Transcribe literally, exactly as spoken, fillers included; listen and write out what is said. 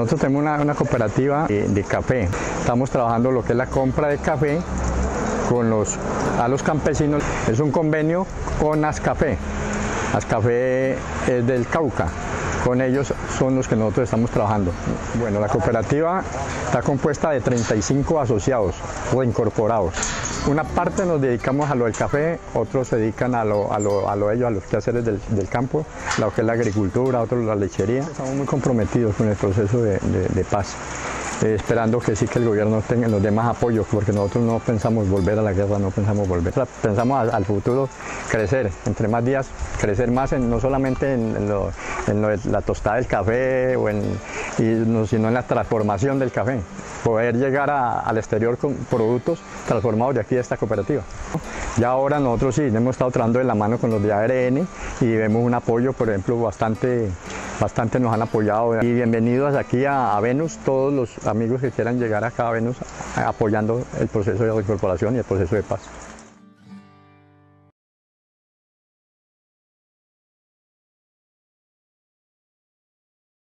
Nosotros tenemos una, una cooperativa de, de café. Estamos trabajando lo que es la compra de café con los, a los campesinos. Es un convenio con Ascafé. Ascafé es del Cauca. Con ellos son los que nosotros estamos trabajando. Bueno, la cooperativa está compuesta de treinta y cinco asociados reincorporados. Una parte nos dedicamos a lo del café, otros se dedican a lo, a lo, a lo ellos, a los quehaceres del, del campo, lo que es la agricultura, otros la lechería. Estamos muy comprometidos con el proceso de, de, de paz, eh, esperando que sí que el gobierno tenga, nos dé más apoyo, porque nosotros no pensamos volver a la guerra, no pensamos volver. Pensamos al, al futuro crecer, entre más días crecer más, en, no solamente en, en, lo, en lo de la tostada del café, o en, y no, sino en la transformación del café. Poder llegar a, al exterior con productos transformados de aquí de esta cooperativa. Ya ahora nosotros sí hemos estado trabajando de la mano con los de A R N y vemos un apoyo, por ejemplo, bastante, bastante nos han apoyado. Y bienvenidos aquí a, a Venus, todos los amigos que quieran llegar acá a Venus apoyando el proceso de reincorporación y el proceso de paz.